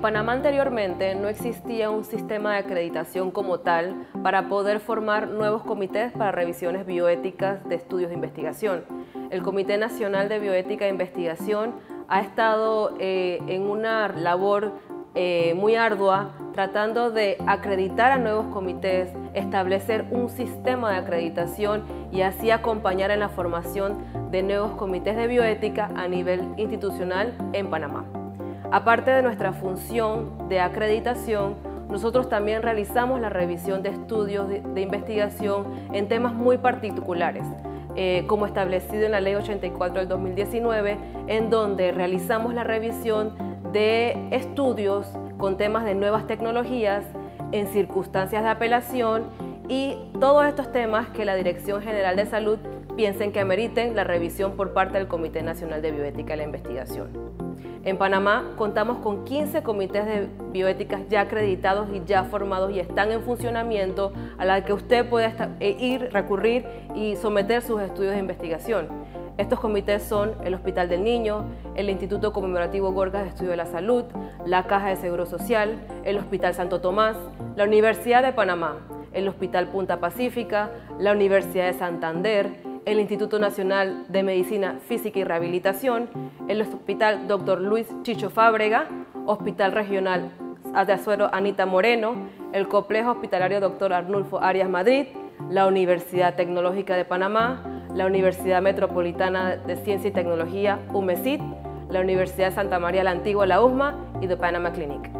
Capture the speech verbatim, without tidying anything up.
Panamá anteriormente no existía un sistema de acreditación como tal para poder formar nuevos comités para revisiones bioéticas de estudios de investigación. El Comité Nacional de Bioética e Investigación ha estado eh, en una labor eh, muy ardua tratando de acreditar a nuevos comités, establecer un sistema de acreditación y así acompañar en la formación de nuevos comités de bioética a nivel institucional en Panamá. Aparte de nuestra función de acreditación, nosotros también realizamos la revisión de estudios de, de investigación en temas muy particulares, eh, como establecido en la Ley ochenta y cuatro del dos mil diecinueve, en donde realizamos la revisión de estudios con temas de nuevas tecnologías en circunstancias de apelación y todos estos temas que la Dirección General de Salud piensen que ameriten la revisión por parte del Comité Nacional de Bioética y la Investigación. En Panamá contamos con quince comités de bioéticas ya acreditados y ya formados y están en funcionamiento, a la que usted puede ir, recurrir y someter sus estudios de investigación. Estos comités son el Hospital del Niño, el Instituto Conmemorativo Gorgas de Estudio de la Salud, la Caja de Seguro Social, el Hospital Santo Tomás, la Universidad de Panamá, el Hospital Punta Pacífica, la Universidad de Santander, el Instituto Nacional de Medicina Física y Rehabilitación, el Hospital doctor Luis Chicho Fábrega, Hospital Regional de Azuero Anita Moreno, el Complejo Hospitalario doctor Arnulfo Arias Madrid, la Universidad Tecnológica de Panamá, la Universidad Metropolitana de Ciencia y Tecnología, UMECIT, la Universidad de Santa María la Antigua, la U S M A y The Panama Clinic.